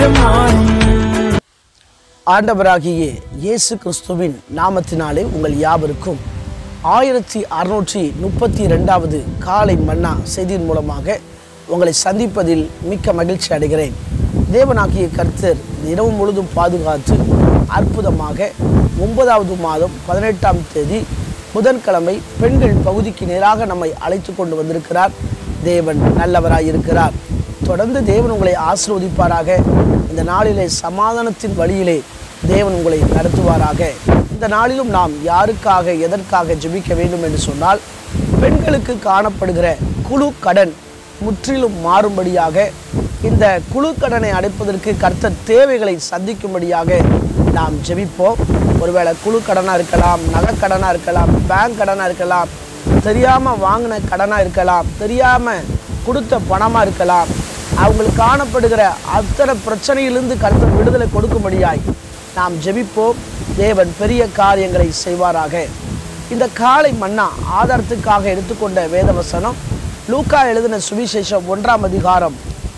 ஆண்டவராகிய இயேசு கிறிஸ்துவின் நாமத்தினாலே உங்கள் யாவருக்கும் 1632வது காலை மன்னா செய்தியின் மூலமாக உங்களை சந்திப்பதில் மிக்க மகிழ்ச்சி அடைகிறேன். தேவனாகிய கர்த்தர் இரவு முழுதும் பாதுகாத்து அற்புதமாக 9வது மாதம் 18ஆம் தேதி புதன்கிழமை பெண்கள் பகுதிக்கு நேராக நம்மை அழைத்து கொண்டு வந்திருக்கிறார். தேவன் நல்லவராயிருக்கிறார். தொடர்ந்து தேவன் உங்களை ஆசீர்வதிப்பாராக. இந்த நாளிலே சமாதானத்தின் வழியிலே தேவன் உங்களை நடத்துவாராக. இந்த நாளிலும் நாம் யாருக்காக எதற்காக ஜெபிக்க வேண்டும் என்று சொன்னால், பெண்களுக்கு காணப்படுகிற குழு கடன் முற்றிலும் மாறும்படியாக, இந்த குழு கடனை அடைப்பதற்கு கர்த்தர் தேவைகளை சந்திக்கும்படியாக நாம் ஜெபிப்போம். ஒருவேளை குழு கடனாக இருக்கலாம், நகைக்கடனாக இருக்கலாம், பேங்க் கடனாக இருக்கலாம், தெரியாமல் வாங்கின கடனாக இருக்கலாம், தெரியாமல் கொடுத்த பணமாக இருக்கலாம். அவங்களுக்கு காணப்படுகிற அத்தனை பிரச்சனையிலிருந்து கர்த்தர் விடுதலை கொடுக்கும்படியாய் நாம் ஜெபிப்போம். தேவன் பெரிய காரியங்களை செய்வாராக. இந்த காலை மன்னா ஆதாரத்துக்காக எடுத்துக்கொண்ட வேதவசனம் லூக்கா எழுதின சுவிசேஷம் 1ஆம் அதிகாரம்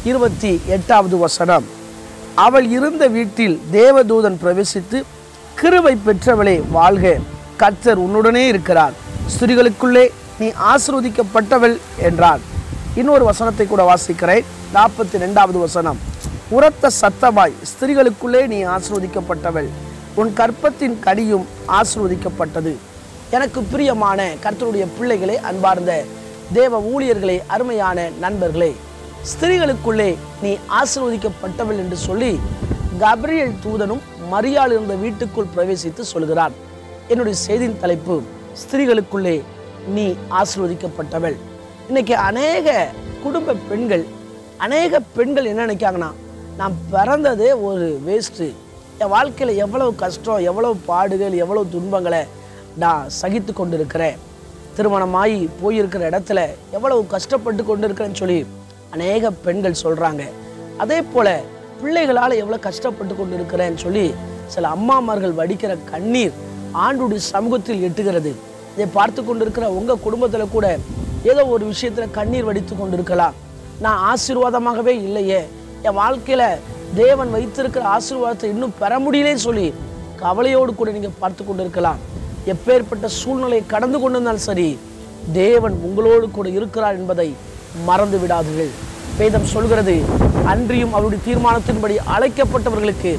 28வது வசனம். அவள் இருந்த வீட்டில் தேவதூதன் பிரவேசித்து, கிருபை பெற்றவளே வாழ்க, கர்த்தர் உன்னுடனே இருக்கிறார், ஸ்திரீகளுக்குள்ளே நீ ஆசீர்வதிக்கப்பட்டவள் என்றார். இன்னொரு வசனத்தை கூட வாசிக்கிறேன். 42வது வசனம். உரத்த சத்தமாய், ஸ்திரீகளுக்குள்ளே நீ ஆசீர்வதிக்கப்பட்டவள், உன் கற்பத்தின் கனியும் ஆசீர்வதிக்கப்பட்டது. எனக்கு பிரியமான கர்த்தருடைய பிள்ளைகளே, அன்பார்ந்த தேவ ஊழியர்களே, அருமையான நண்பர்களே, ஸ்திரீகளுக்குள்ளே நீ ஆசீர்வதிக்கப்பட்டவள் என்று சொல்லி கபிரியேல் தூதனும் மரியாள் இருந்த வீட்டுக்குள் பிரவேசித்து சொல்கிறார். என்னுடைய செய்தியின் தலைப்பு, ஸ்திரீகளுக்குள்ளே நீ ஆசீர்வதிக்கப்பட்டவள். இன்னைக்கு அநேக குடும்ப பெண்கள், அநேக பெண்கள் என்ன நினைக்காங்கன்னா, நான் பிறந்ததே ஒரு வேஸ்ட்டு, என் வாழ்க்கையில் எவ்வளவு கஷ்டம், எவ்வளவு பாடுகள், எவ்வளவு துன்பங்களை நான் சகித்து கொண்டு இருக்கிறேன், திருமணமாகி போயிருக்கிற இடத்துல எவ்வளவு கஷ்டப்பட்டு கொண்டு இருக்கிறேன்னு சொல்லி அநேக பெண்கள் சொல்கிறாங்க. அதே போல் பிள்ளைகளால் எவ்வளோ கஷ்டப்பட்டு கொண்டு இருக்கிறேன்னு சொல்லி சில அம்மாமார்கள் வடிக்கிற கண்ணீர் ஆண்டுடைய சமூகத்தில் எட்டுகிறது. இதை பார்த்து கொண்டு இருக்கிற உங்கள் குடும்பத்தில் கூட ஏதோ ஒரு விஷயத்தில் கண்ணீர் வடித்து கொண்டு இருக்கலாம். நான் ஆசீர்வாதமாகவே இல்லையே, என் வாழ்க்கையில் தேவன் வைத்திருக்கிற ஆசீர்வாதத்தை இன்னும் பெற முடியலேன்னு சொல்லி கவலையோடு கூட நீங்கள் பார்த்து கொண்டு இருக்கலாம். எப்பேற்பட்ட சூழ்நிலையை கடந்து கொண்டு இருந்தாலும் சரி, தேவன் உங்களோடு கூட இருக்கிறார் என்பதை மறந்து விடாதீர்கள். வேதம் சொல்கிறது, அன்றியும் அவருடைய தீர்மானத்தின்படி அழைக்கப்பட்டவர்களுக்கு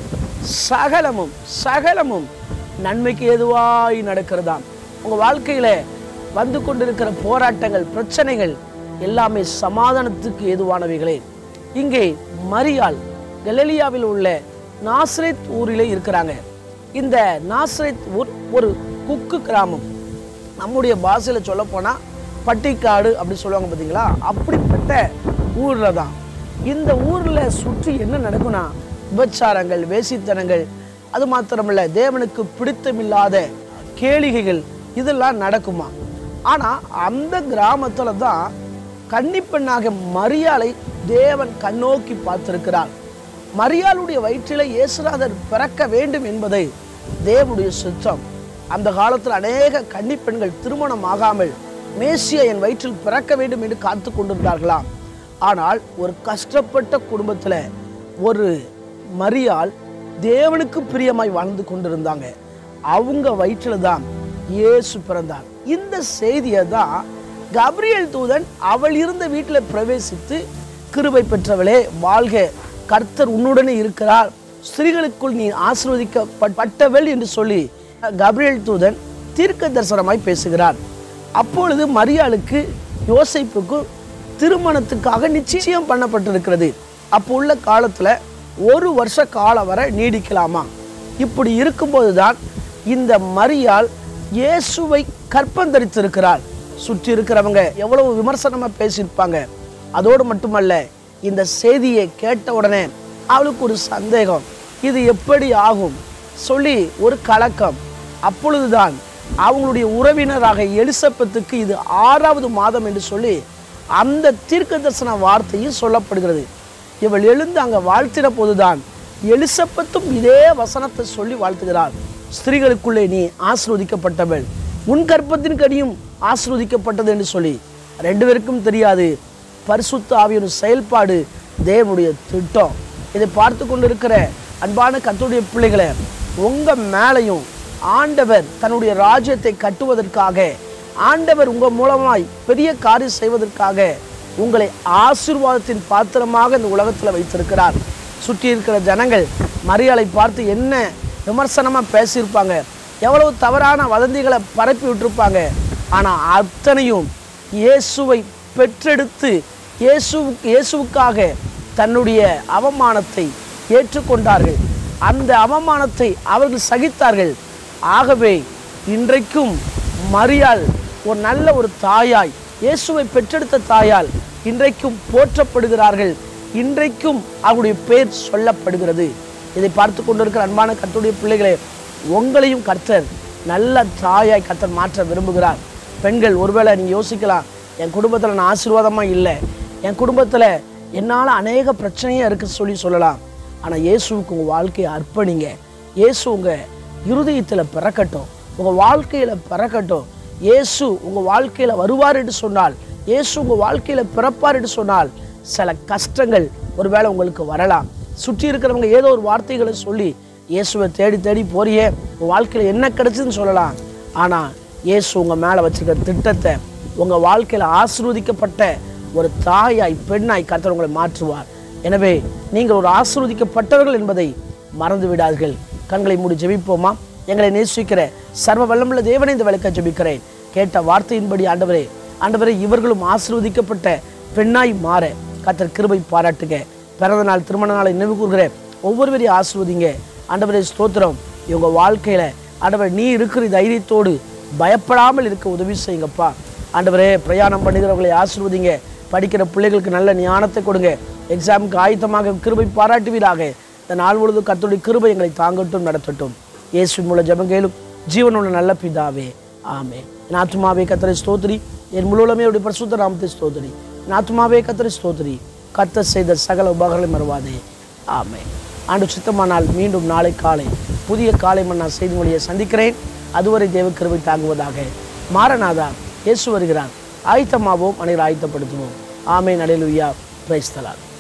சகலமும் சகலமும் நன்மைக்கு ஏதுவாய் நடக்கிறதாம். உங்கள் வாழ்க்கையில் வந்து கொண்டிருக்கிற போராட்டங்கள், பிரச்சனைகள் எல்லாமே சமாதானத்துக்கு ஏதுவானவைகளே. இங்கே மரியாள் கலிலேயாவில் உள்ள நாசரேத் ஊரிலே இருக்கிறாங்க. இந்த நாசரேத் ஊர் ஒரு குக்கு கிராமம். நம்முடைய பாஷையில் சொல்ல போனால் பட்டிக்காடு அப்படி சொல்லுவாங்க பார்த்தீங்களா, அப்படிப்பட்ட ஊரில் தான். இந்த ஊரில் சுற்றி என்ன நடக்கும்னா, விபச்சாரங்கள், வேசித்தனங்கள், அது மாத்திரமல்ல தேவனுக்கு பிடித்தமில்லாத கேளிகைகள் இதெல்லாம் நடக்குமா. ஆனால் அந்த கிராமத்தில் தான் கன்னிப்பெண்ணாக மரியாளை தேவன் கண்ணோக்கி பார்த்திருக்கிறார். மரியாளுடைய வயிற்றில் இயேசுநாதர் பிறக்க வேண்டும் என்பதை தேவனுடைய சித்தம். அந்த காலத்தில் அநேக கன்னிப்பெண்கள் திருமணம் ஆகாமல் மேசியா என் வயிற்றில் பிறக்க வேண்டும் என்று காத்து கொண்டிருந்தார்களாம். ஆனால் ஒரு கஷ்டப்பட்ட குடும்பத்தில் ஒரு மரியாள் தேவனுக்கு பிரியமாய் வாழ்ந்து கொண்டிருந்தாங்க. அவங்க வயிற்றில் தான் இயேசு பிறந்தார். இந்த செய்தியை தான் கபிரியேல் தூதன் அவள் இருந்த வீட்டில் பிரவேசித்து, கிருபை பெற்றவளே வாழ்க, கர்த்தர் உன்னுடனே இருக்கிறார், ஸ்திரீகளுக்குள் நீ ஆசீர்வதிக்கப்பட்டவள் என்று சொல்லி கபிரியேல் தூதன் தீர்க்க தரிசனமாய் பேசுகிறார். அப்பொழுது மரியாளுக்கு யோசேப்புக்கு திருமணத்துக்காக நிச்சயம் பண்ணப்பட்டிருக்கிறது. அப்போ உள்ள காலத்தில் 1 வருஷ காலம் வரை நீடிக்கலாமா. இப்படி இருக்கும்போது தான் இந்த மரியாள் இயேசுவை கற்பந்தரித்திருக்கிறாள். சுற்றி இருக்கிறவங்க எவ்வளவு விமர்சனமாக பேசியிருப்பாங்க. அதோடு மட்டுமல்ல, இந்த செய்தியை கேட்ட உடனே அவளுக்கு ஒரு சந்தேகம், இது எப்படி ஆகும் சொல்லி ஒரு கலக்கம். அப்பொழுதுதான் அவங்களுடைய உறவினராக எலிசபெத்துக்கு இது 6வது மாதம் என்று சொல்லி அந்த தீர்க்க தரிசன வார்த்தையும் சொல்லப்படுகிறது. இவள் எழுந்து அங்கே வாழ்த்தின போதுதான் எலிசபெத்தும் இதே வசனத்தை சொல்லி வாழ்த்துகிறாள். ஸ்திரீகளுக்குள்ளே நீ ஆசீர்வதிக்கப்பட்டவள், உன் கற்பத்தின் கனியும் ஆசீர்வதிக்கப்பட்டது என்று சொல்லி 2 பேருக்கும் தெரியாது. பரிசுத்த ஆவியின் செயல்பாடு, தேவனுடைய திட்டம். இதை பார்த்து கொண்டு இருக்கிற அன்பான கர்த்தருடைய பிள்ளைகளை, உங்கள் மேலையும் ஆண்டவர் தன்னுடைய ராஜ்யத்தை கட்டுவதற்காக, ஆண்டவர் உங்கள் மூலமாய் பெரிய காரியம் செய்வதற்காக உங்களை ஆசீர்வாதத்தின் பாத்திரமாக இந்த உலகத்தில் வைத்திருக்கிறார். சுற்றி இருக்கிற ஜனங்கள் மரியாதை பார்த்து என்ன விமர்சனமாக பேசியிருப்பாங்க, எவ்வளவு தவறான வதந்திகளை பரப்பி விட்டுருப்பாங்க. ஆனால் அத்தனையும் இயேசுவை பெற்றெடுத்து இயேசுவுக்காக தன்னுடைய அவமானத்தை ஏற்றுக்கொண்டார்கள். அந்த அவமானத்தை அவர்கள் சகித்தார்கள். ஆகவே இன்றைக்கும் மரியாள் ஒரு நல்ல ஒரு தாயாய், இயேசுவை பெற்றெடுத்த தாயால் இன்றைக்கும் போற்றப்படுகிறார்கள். இன்றைக்கும் அவருடைய பேர் சொல்லப்படுகிறது. இதை பார்த்து கொண்டிருக்கிற அன்பான கர்த்தருடைய பிள்ளைகளே, உங்களையும் கர்த்தர் நல்ல தாயாய் கர்த்தர் மாற்ற விரும்புகிறார். பெண்கள், ஒருவேளை நீங்கள் யோசிக்கலாம், என் குடும்பத்தில் நான் ஆசீர்வாதமாக இல்லை, என் குடும்பத்தில் என்னால் அநேக பிரச்சனையாக இருக்குன்னு சொல்லலாம். ஆனால் இயேசுவுக்கு உங்கள் வாழ்க்கையை அர்ப்பணிங்க. இயேசு உங்கள் இருதயத்தில் பிறக்கட்டும், உங்கள் வாழ்க்கையில் பிறக்கட்டும். இயேசு உங்கள் வாழ்க்கையில் வருவார் என்று சொன்னால், இயேசு உங்கள் வாழ்க்கையில் பிறப்பார் என்று சொன்னால், சில கஷ்டங்கள் ஒருவேளை உங்களுக்கு வரலாம். சுற்றி இருக்கிறவங்க ஏதோ ஒரு வார்த்தைகளை சொல்லி இயேசுவை தேடி தேடி போறியே, உங்கள் வாழ்க்கையில் என்ன கிடைச்சதுன்னு சொல்லலாம். ஆனால் இயேசு உங்கள் மேலே வச்சிருக்கிற திட்டத்தை, உங்கள் வாழ்க்கையில் ஆசீர்வதிக்கப்பட்ட ஒரு தாயாய் பெண்ணாய் கர்த்தர் உங்களை மாற்றுவார். எனவே நீங்கள் ஒரு ஆசீர்வதிக்கப்பட்டவர்கள் என்பதை மறந்து விடாதீர்கள். கண்களை மூடி ஜெபிப்போமா? எங்களை நேசிக்கிற சர்வ வல்லமுள்ள தேவனை இந்த வேளைக்கு ஜெபிக்கிறேன். கேட்ட வார்த்தையின்படி ஆண்டவரே, ஆண்டவரே, இவர்களும் ஆசீர்வதிக்கப்பட்ட பெண்ணாய் மாற கர்த்தர் கிருபை பாராட்டுக. பிறந்த நாள், திருமண நாளை நினைவு கூறுகிற ஒவ்வொருவரையும் ஆசீர்வதிங்க. ஆண்டவரே ஸ்தோத்திரம். இவங்க வாழ்க்கையில் ஆண்டவர் நீ இருக்கிற தைரியத்தோடு பயப்படாமல் இருக்க உதவி செய்யுங்கப்பா. ஆண்டவரே, பிரயாணம் பண்ணுகிறவர்களை ஆசீர்வதிங்க. படிக்கிற பிள்ளைகளுக்கு நல்ல ஞானத்தை கொடுங்க. எக்ஸாமுக்கு ஆயத்தமாக கிருபை பாராட்டுவீராக. இந்த நாள் முழுவதும் கர்த்தருடைய கிருபை எங்களை தாங்கட்டும், நடத்தட்டும். இயேசுவின் மூலம் ஜெபம் கேளும் ஜீவனுள்ள நல்ல பிதாவே, ஆமென். என் ஆத்துமாவே கர்த்தரை ஸ்தோத்திரி, என் முழுவதுமே அவருடைய பரிசுத்த நாமத்தை ஸ்தோத்திரி. என் ஆத்துமாவே கர்த்தரை ஸ்தோத்திரி, கர்த்தர் செய்த சகல உபகாரங்களை மறவாதே, ஆமென். ஆண்டு சித்தமானால் மீண்டும் நாளை காலை புதிய காலை மன்னா செய்தி மொழியை சந்திக்கிறேன். அதுவரை தேவ கிருபை தாங்குவதாக. மாரநாதா, இயேசு வருகிறார். ஆயத்தமாவோம், அனைவரும் ஆயத்தப்படுத்துவோம். ஆமென். அல்லேலூயா. Praise the Lord.